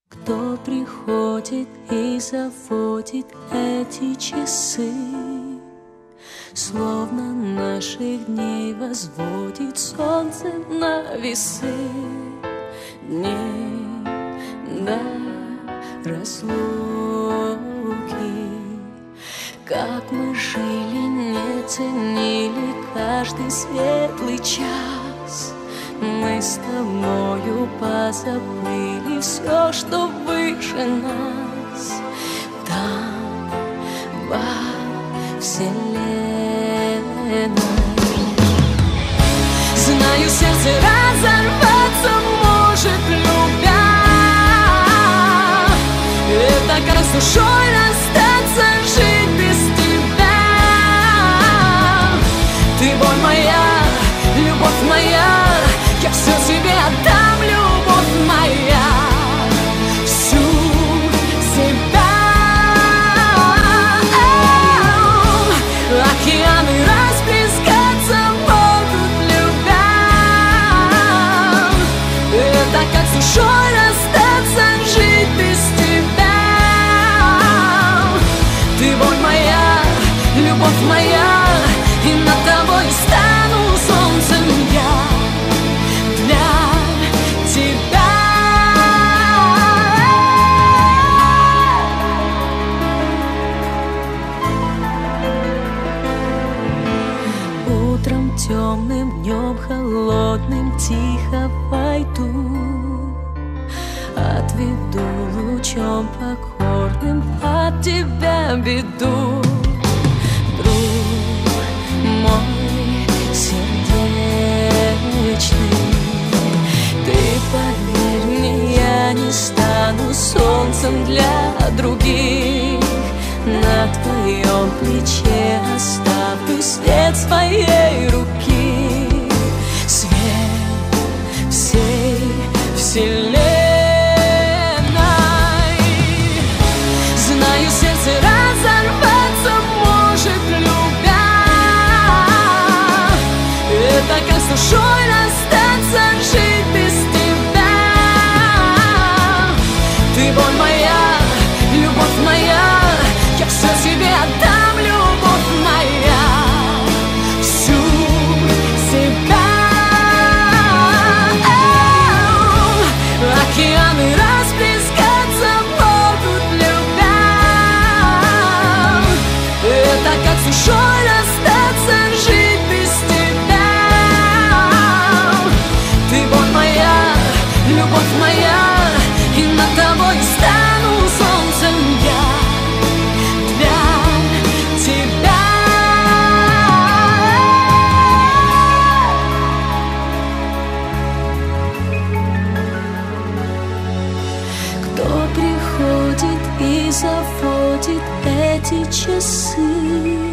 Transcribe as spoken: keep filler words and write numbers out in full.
Кто приходит и заводит эти часы, словно наших дней возводит солнце на весы. Дней до разлуки, как мы жили, не ценили каждый светлый час. Мы с тобою позабыли все, что выше нас. Там, во вселенной, знаю, сердце разорваться может, любя. Это как с душой расстаться, жить без тебя. Ты боль моя, любовь моя, я все тебе отдам, любовь моя, всю себя. Океаны расплескаться могут, любя. Это как с душой расстаться, жить без тебя. Ты боль моя, любовь моя, и над тобой стану солнцем я. Темным днем холодным тихо войду, отведу лучом покорным от тебя беду. Друг мой сердечный, ты поверь мне, я не стану солнцем для других. На твоем плече оставлю свет своей руки, свет всей вселенной. Знаю, сердце разорваться может, любя. Это как с душой расстаться, жить без тебя. Ты боль моя, любовь моя, я все тебе отдам, любовь моя, всю себя. Океаны расплескаться могут, любя. Это как с душой расстаться, жить без тебя. Ты боль моя, любовь моя, и над тобой стану солнцем я. Кто приходит и заводит эти часы,